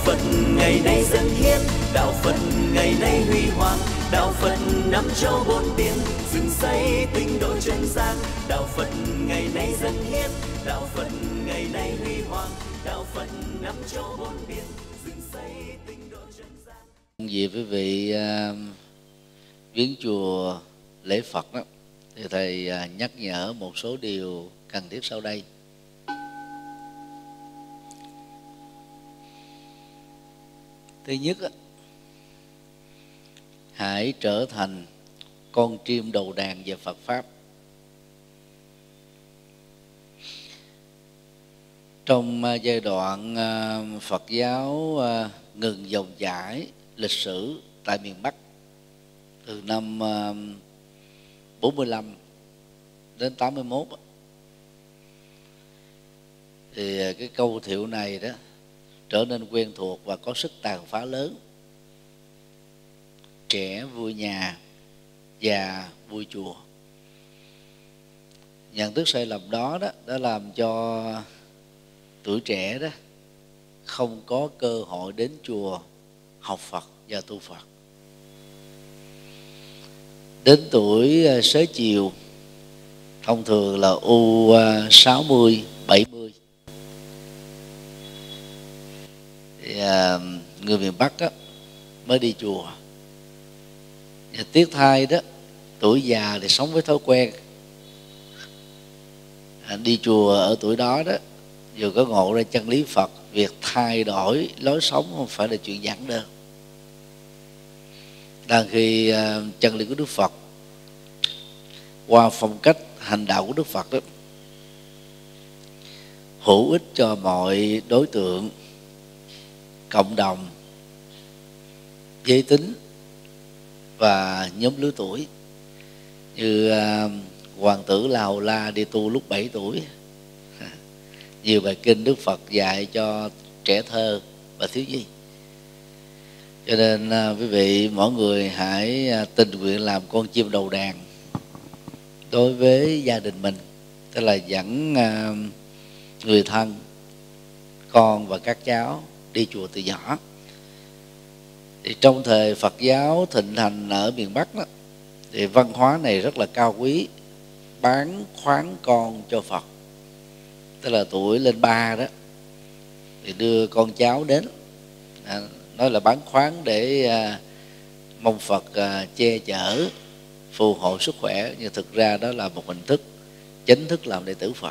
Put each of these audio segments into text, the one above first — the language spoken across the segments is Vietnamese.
Phật ngày nay dân hiến, đạo Phật ngày nay huy hoàng, đạo Phật năm châu bốn biển, dựng xây tinh độ chân gian. Đạo Phật ngày nay dân hiến, đạo Phật ngày nay huy hoàng, đạo Phật năm châu bốn biển, dựng xây tinh độ chân gian. Vì quý vị viếng chùa lễ Phật đó, thì thầy nhắc nhở một số điều cần thiết sau đây. Thứ nhất, hãy trở thành con chim đầu đàn về Phật Pháp. Trong giai đoạn Phật giáo ngừng dòng chảy lịch sử tại miền Bắc từ năm 45 đến 81, thì cái câu thiệu này đó trở nên quen thuộc và có sức tàn phá lớn. Trẻ vui nhà, già vui chùa. Nhận thức sai lầm đó đã làm cho tuổi trẻ đó không có cơ hội đến chùa học Phật và tu Phật. Đến tuổi xế chiều, thông thường là U60, 70, thì người miền Bắc đó mới đi chùa. Và tiếc thay đó, tuổi già thì sống với thói quen. Đi chùa ở tuổi đó đó, dù có ngộ ra chân lý Phật, việc thay đổi lối sống không phải là chuyện giản đơn. Đang khi chân lý của Đức Phật qua phong cách hành đạo của Đức Phật đó hữu ích cho mọi đối tượng, cộng đồng, giới tính và nhóm lứa tuổi. Như hoàng tử La Hầu La đi tu lúc 7 tuổi. Nhiều bài kinh Đức Phật dạy cho trẻ thơ và thiếu nhi. Cho nên quý vị mỗi người hãy tình nguyện làm con chim đầu đàn đối với gia đình mình, tức là dẫn người thân, con và các cháu đi chùa từ nhỏ. Thì trong thời Phật giáo thịnh hành ở miền Bắc đó, thì văn hóa này rất là cao quý, bán khoán con cho Phật. Tức là tuổi lên 3 đó thì đưa con cháu đến, nói là bán khoán để mong Phật che chở, phù hộ sức khỏe, nhưng thực ra đó là một hình thức chính thức làm đệ tử Phật.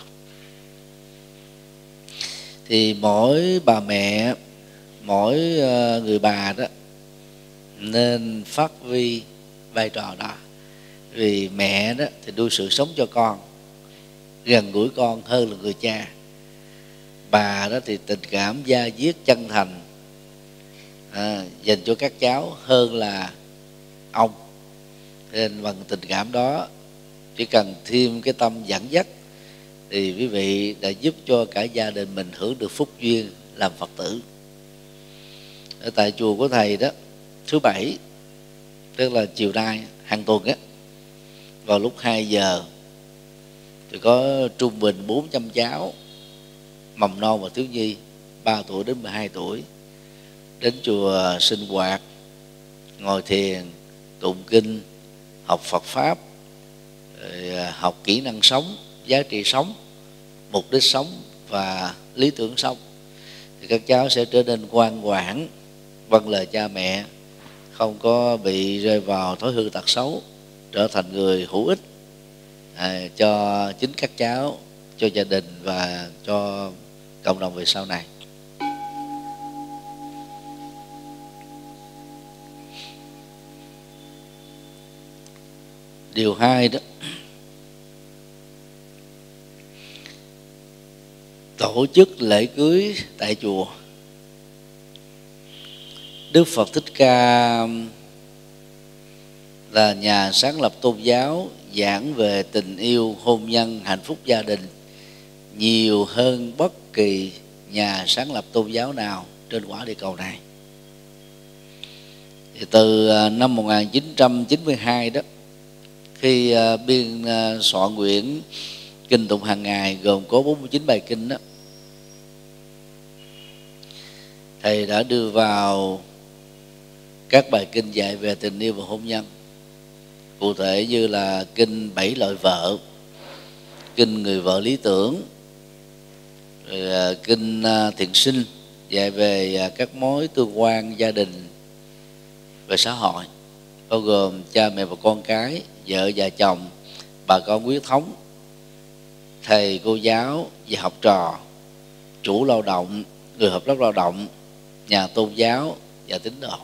Thì mỗi bà mẹ, mỗi người bà đó nên phát huy vai trò đó. Vì mẹ đó thì nuôi sự sống cho con, gần gũi con hơn là người cha. Bà đó thì tình cảm da diết chân thành dành cho các cháu hơn là ông. Nên bằng tình cảm đó, chỉ cần thêm cái tâm dẫn dắt thì quý vị đã giúp cho cả gia đình mình hưởng được phúc duyên làm Phật tử. Ở tại chùa của thầy đó, thứ Bảy, tức là chiều nay hàng tuần á, vào lúc 2 giờ thì có trung bình 400 cháu mầm non và thiếu nhi 3 tuổi đến 12 tuổi đến chùa sinh hoạt, ngồi thiền, tụng kinh, học Phật Pháp, học kỹ năng sống, giá trị sống, mục đích sống và lý tưởng sống. Thì các cháu sẽ trở nên ngoan ngoãn, vâng lời cha mẹ, không có bị rơi vào thói hư tật xấu, trở thành người hữu ích cho chính các cháu, cho gia đình và cho cộng đồng về sau này. Điều 2 đó, tổ chức lễ cưới tại chùa. Đức Phật Thích Ca là nhà sáng lập tôn giáo, giảng về tình yêu, hôn nhân, hạnh phúc gia đình nhiều hơn bất kỳ nhà sáng lập tôn giáo nào trên quả địa cầu này. Thì từ năm 1992 đó, khi biên soạn quyển kinh tụng hàng ngày gồm có 49 bài kinh đó, thầy đã đưa vào các bài kinh dạy về tình yêu và hôn nhân, cụ thể như là kinh 7 loại vợ, kinh người vợ lý tưởng, rồi kinh thiện sinh dạy về các mối tương quan gia đình và xã hội, bao gồm cha mẹ và con cái, vợ và chồng, bà con huyết thống, thầy cô giáo và học trò, chủ lao động, người hợp tác lao động, nhà tôn giáo và tín đồ,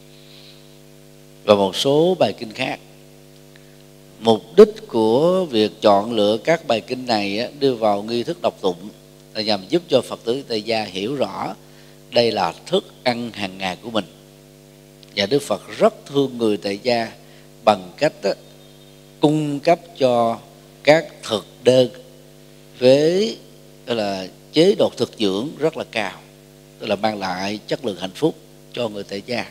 và một số bài kinh khác. Mục đích của việc chọn lựa các bài kinh này đưa vào nghi thức đọc tụng là nhằm giúp cho Phật tử tại gia hiểu rõ đây là thức ăn hàng ngày của mình, và Đức Phật rất thương người tại gia bằng cách cung cấp cho các thực đơn với là chế độ thực dưỡng rất là cao, tức là mang lại chất lượng hạnh phúc cho người tại gia.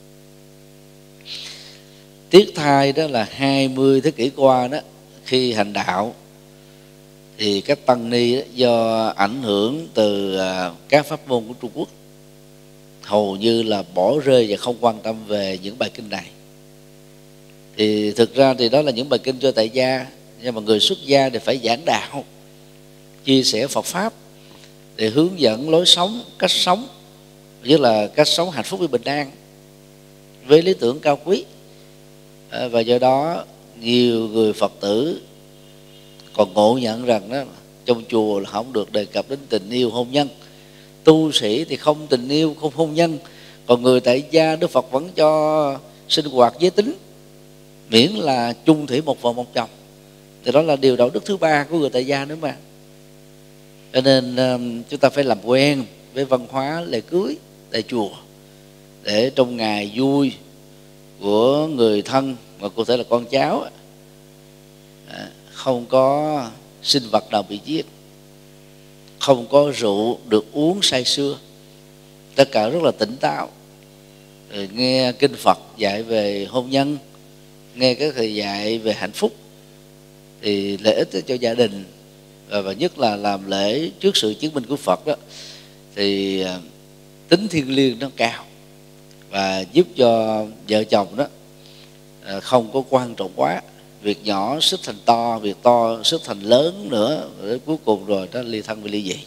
Tiếc thay đó là 20 thế kỷ qua đó, khi hành đạo thì các tăng ni do ảnh hưởng từ các pháp môn của Trung Quốc hầu như là bỏ rơi và không quan tâm về những bài kinh này. Thì thực ra thì đó là những bài kinh cho tại gia, nhưng mà người xuất gia thì phải giảng đạo, chia sẻ Phật pháp để hướng dẫn lối sống, cách sống, như là cách sống hạnh phúc và bình an với lý tưởng cao quý. Và do đó nhiều người Phật tử còn ngộ nhận rằng đó, trong chùa là không được đề cập đến tình yêu hôn nhân, tu sĩ thì không tình yêu không hôn nhân, còn người tại gia Đức Phật vẫn cho sinh hoạt giới tính miễn là chung thủy một vợ một chồng. Thì đó là điều đạo đức thứ ba của người tại gia nữa mà. Cho nên chúng ta phải làm quen với văn hóa lễ cưới tại chùa, để trong ngày vui của người thân, mà cụ thể là con cháu, không có sinh vật nào bị giết, không có rượu được uống say sưa, tất cả rất là tỉnh táo. Rồi nghe kinh Phật dạy về hôn nhân, nghe các thầy dạy về hạnh phúc thì lợi ích cho gia đình, và nhất là làm lễ trước sự chứng minh của Phật đó, thì tính thiêng liêng nó cao, và giúp cho vợ chồng đó không có quan trọng quá, việc nhỏ xích thành to, việc to xích thành lớn nữa, để cuối cùng rồi nó ly thân và ly dị.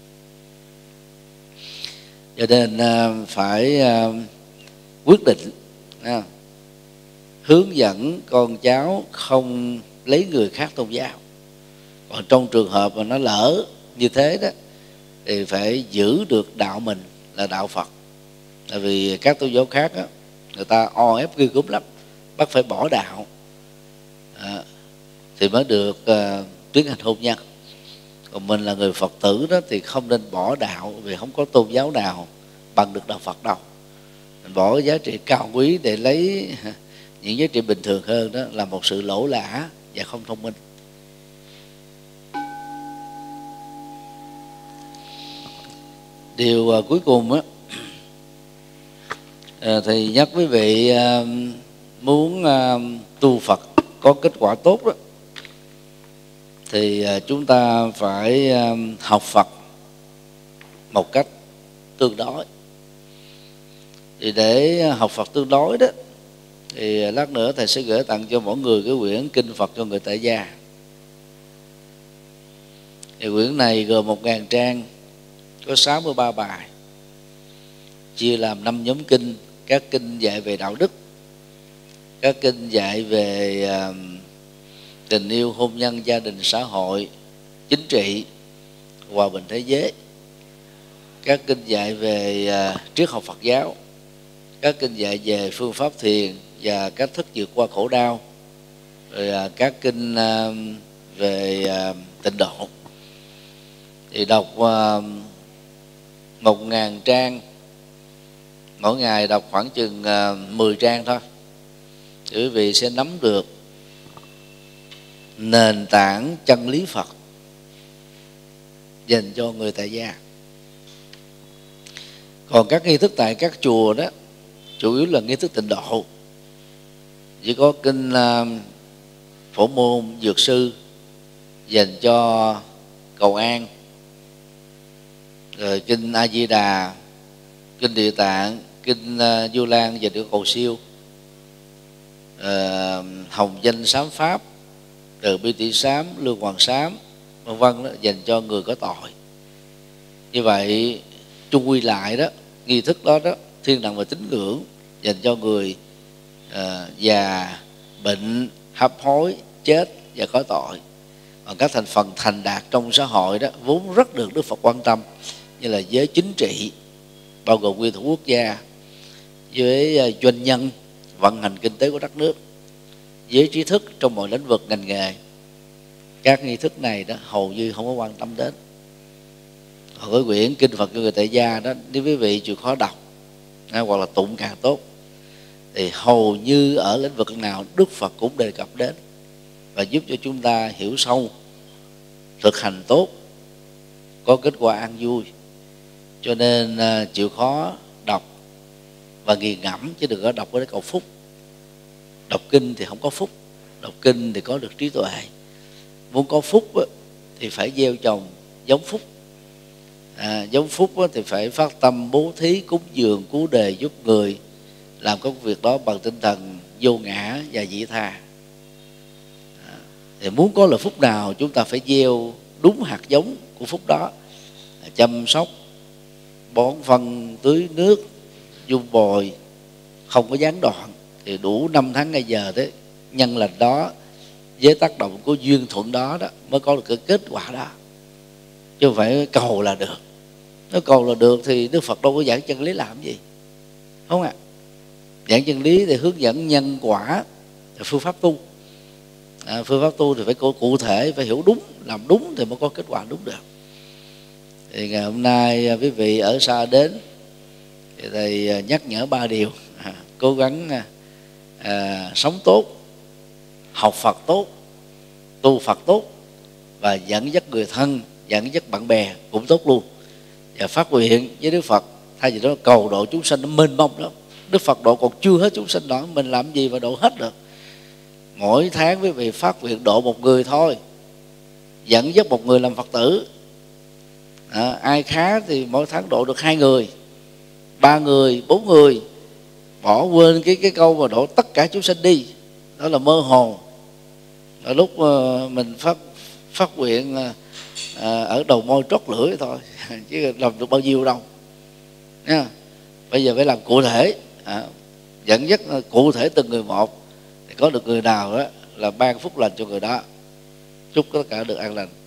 Cho nên phải quyết định hướng dẫn con cháu không lấy người khác tôn giáo. Còn trong trường hợp mà nó lỡ như thế đó, thì phải giữ được đạo mình là đạo Phật. Tại vì các tôn giáo khác đó, người ta o ép ghê gớm lắm, bắt phải bỏ đạo thì mới được tiến hành hôn nhân. Còn mình là người Phật tử đó thì không nên bỏ đạo, vì không có tôn giáo nào bằng được đạo Phật đâu. Mình bỏ giá trị cao quý để lấy những giá trị bình thường hơn, đó là một sự lỗ lã và không thông minh. Điều cuối cùng á, thầy nhắc quý vị muốn tu Phật có kết quả tốt đó, thì chúng ta phải học Phật một cách tương đối. Thì để học Phật tương đối đó, thì lát nữa thầy sẽ gửi tặng cho mỗi người cái quyển kinh Phật cho người tại gia. Thì quyển này gồm 1000 trang, có 63 bài, chia làm 5 nhóm kinh. Các kinh dạy về đạo đức, các kinh dạy về tình yêu, hôn nhân, gia đình, xã hội, chính trị, hòa bình thế giới, các kinh dạy về triết học Phật giáo, các kinh dạy về phương pháp thiền và cách thức vượt qua khổ đau, rồi các kinh về tịnh độ. Thì đọc 1000 trang, mỗi ngày đọc khoảng chừng 10 trang thôi, thì quý vị sẽ nắm được nền tảng chân lý Phật dành cho người tại gia. Còn các nghi thức tại các chùa đó chủ yếu là nghi thức tịnh độ, chỉ có kinh Phổ Môn Dược Sư dành cho cầu an, rồi kinh A Di Đà kinh Địa Tạng, kinh Vu Lan về được cầu siêu, Hồng Danh Sám Pháp, Từ Bi Tỷ Sám, Lương Hoàng Sám, vân vân đó, dành cho người có tội. Như vậy chung quy lại đó, nghi thức đó thiên đàng và tín ngưỡng dành cho người già, bệnh, hấp hối, chết và có tội. Còn các thành phần thành đạt trong xã hội đó vốn rất được Đức Phật quan tâm, như là giới chính trị, bao gồm nguyên thủ quốc gia, với doanh nhân, vận hành kinh tế của đất nước, giới trí thức trong mọi lĩnh vực ngành nghề. Các nghi thức này đó hầu như không có quan tâm đến. Còn cái quyển kinh Phật cho người tại gia đó, nếu quý vị chịu khó đọc hoặc là tụng càng tốt, thì hầu như ở lĩnh vực nào Đức Phật cũng đề cập đến, và giúp cho chúng ta hiểu sâu, thực hành tốt, có kết quả an vui. Cho nên chịu khó đọc và nghiền ngẫm, chứ đừng có đọc cái cầu phúc. Đọc kinh thì không có phúc, đọc kinh thì có được trí tuệ. Muốn có phúc thì phải gieo trồng giống phúc. Giống phúc thì phải phát tâm bố thí, cúng dường, cứu đề, giúp người, làm các việc đó bằng tinh thần vô ngã và vị tha. Thì muốn có lợi phúc nào, chúng ta phải gieo đúng hạt giống của phúc đó, chăm sóc, bón phân, tưới nước, dung bồi, không có gián đoạn, thì đủ 5 tháng ngày giờ thế nhân lành đó, với tác động của duyên thuận đó mới có được cái kết quả đó, chứ không phải cầu là được. Nếu cầu là được thì Đức Phật đâu có giảng chân lý làm gì, không ạ? Giảng chân lý thì hướng dẫn nhân quả, phương pháp tu. Phương pháp tu thì phải cụ thể, phải hiểu đúng, làm đúng thì mới có kết quả đúng được. Thì ngày hôm nay quý vị ở xa đến, thì thầy nhắc nhở 3 điều: cố gắng sống tốt, học Phật tốt, tu Phật tốt, và dẫn dắt người thân, dẫn dắt bạn bè cũng tốt luôn. Và phát nguyện với Đức Phật, thay vì đó cầu độ chúng sanh nó mênh mông lắm. Đức Phật độ còn chưa hết chúng sanh đó, mình làm gì mà độ hết được. Mỗi tháng quý vị phát nguyện độ một người thôi, dẫn dắt một người làm Phật tử. Ai khá thì mỗi tháng độ được 2 người, 3 người, 4 người. Bỏ quên cái câu mà độ tất cả chúng sanh đi, đó là mơ hồ. Ở lúc mình phát nguyện ở đầu môi trót lưỡi thôi, chứ làm được bao nhiêu đâu nha. Bây giờ phải làm cụ thể, dẫn dắt cụ thể từng người một, thì có được người nào đó là ban phúc lành cho người đó. Chúc tất cả được an lành.